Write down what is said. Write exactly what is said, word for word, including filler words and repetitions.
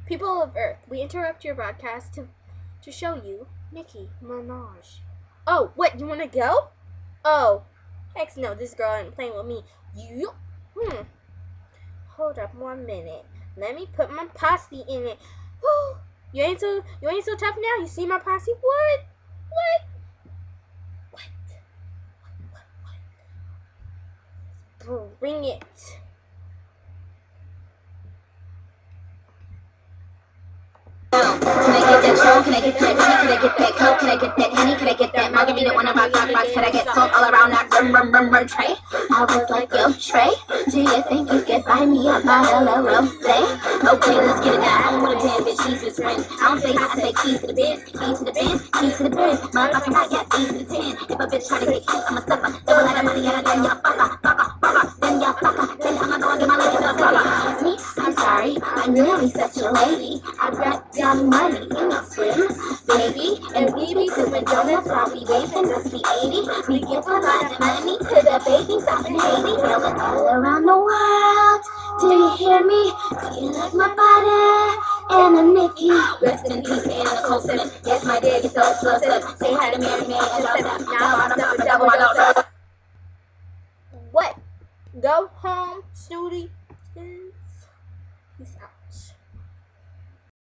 People of Earth, we interrupt your broadcast to to show you Nicki Minaj. Oh, what? You want to go? Oh, heck no! This girl ain't playing with me. You? Hmm. Hold up one minute. Let me put my posse in it. Whew. You ain't so you ain't so tough now. You see my posse? What? What? What? What? What? Bring it. Can I get that show? Can I get that tea? Can I get that coke? Can I get that honey? Can I get that margarita? One of my rock rocks. Can I get salt all around that rum rum rum rum tray? I was like, yo, Trey, do you think you could buy me a bottle of rosé? Okay, let's get it down. I don't want a bad bitch, she's just friends. I don't say hi, I say keys to the biz, keys to the biz, keys to the biz. Motherfucking right, yeah, keys to the ten. If a bitch try to get cute, I'ma sucker. Double like a money, yeah, then y'all fucker, fucker, fucker. Then y'all sucker. Then I'ma go and get my ladies a sucker. Excuse me, I'm sorry, I'm really such a lady. I got dumb money, you know, swim, baby. And we be doing donuts while we waving, must be eighty. We give a lot of money to the babies out in Haiti. Well, it's all around the world. Do you hear me? Do you like my body? And a Nicki. Rest in peace, Anna Colson. Yes, my daddy so explosive. Say hi to Mary May and Joseph. Now I'm up and double my daughter. What? Go home, Snooty. Peace out.